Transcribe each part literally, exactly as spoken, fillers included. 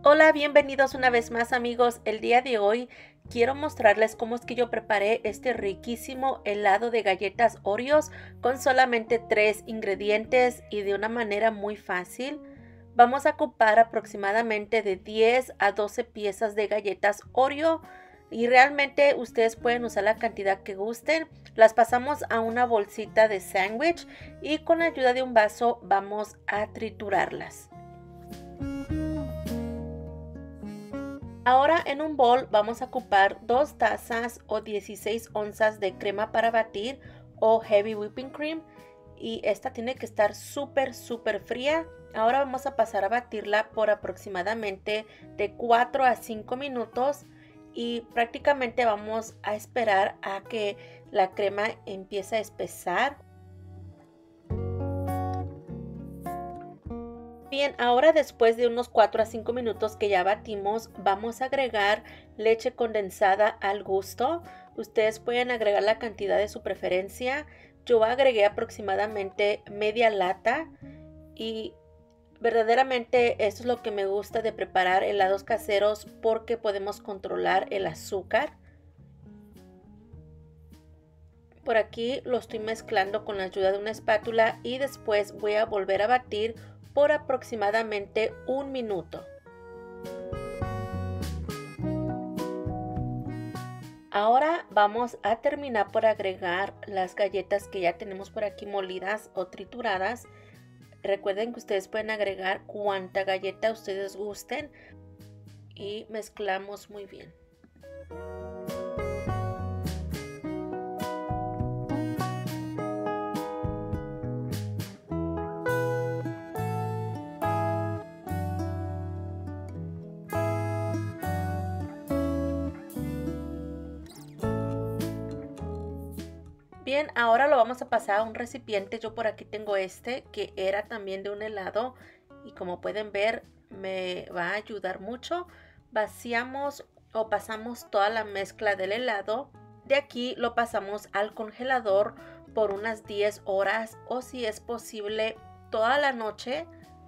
Hola, bienvenidos una vez más amigos. El día de hoy quiero mostrarles cómo es que yo preparé este riquísimo helado de galletas Oreos con solamente tres ingredientes y de una manera muy fácil. Vamos a ocupar aproximadamente de diez a doce piezas de galletas Oreo y realmente ustedes pueden usar la cantidad que gusten. Las pasamos a una bolsita de sándwich y con la ayuda de un vaso vamos a triturarlas. Ahora en un bol vamos a ocupar dos tazas o dieciséis onzas de crema para batir o heavy whipping cream y esta tiene que estar súper súper fría. Ahora vamos a pasar a batirla por aproximadamente de cuatro a cinco minutos y prácticamente vamos a esperar a que la crema empiece a espesar. Bien, ahora después de unos cuatro a cinco minutos que ya batimos, vamos a agregar leche condensada al gusto. Ustedes pueden agregar la cantidad de su preferencia. Yo agregué aproximadamente media lata y verdaderamente esto es lo que me gusta de preparar helados caseros porque podemos controlar el azúcar. Por aquí lo estoy mezclando con la ayuda de una espátula y después voy a volver a batir por aproximadamente un minuto. Ahora vamos a terminar por agregar las galletas que ya tenemos por aquí molidas o trituradas. Recuerden que ustedes pueden agregar cuanta galleta ustedes gusten y mezclamos muy bien. Bien, ahora lo vamos a pasar a un recipiente. Yo por aquí tengo este que era también de un helado y como pueden ver me va a ayudar mucho. Vaciamos o pasamos toda la mezcla del helado. De aquí lo pasamos al congelador por unas diez horas o si es posible toda la noche.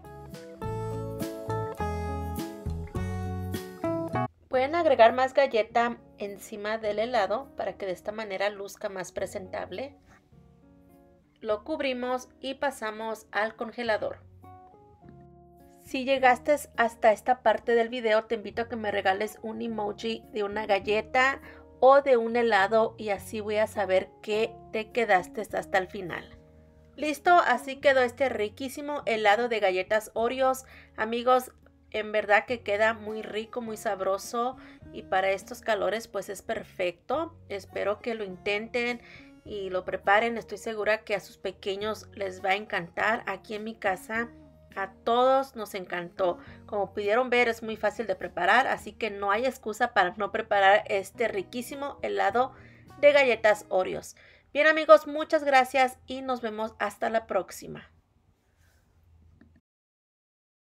Pueden agregar más galleta encima del helado para que de esta manera luzca más presentable. Lo cubrimos y pasamos al congelador. Si llegaste hasta esta parte del video, te invito a que me regales un emoji de una galleta o de un helado y así voy a saber que te quedaste hasta el final. Listo, así quedó este riquísimo helado de galletas Oreos. Amigos, en verdad que queda muy rico, muy sabroso y para estos calores pues es perfecto. Espero que lo intenten y lo preparen. Estoy segura que a sus pequeños les va a encantar. Aquí en mi casa a todos nos encantó. Como pudieron ver es muy fácil de preparar, así que no hay excusa para no preparar este riquísimo helado de galletas Oreos. Bien amigos, muchas gracias y nos vemos hasta la próxima.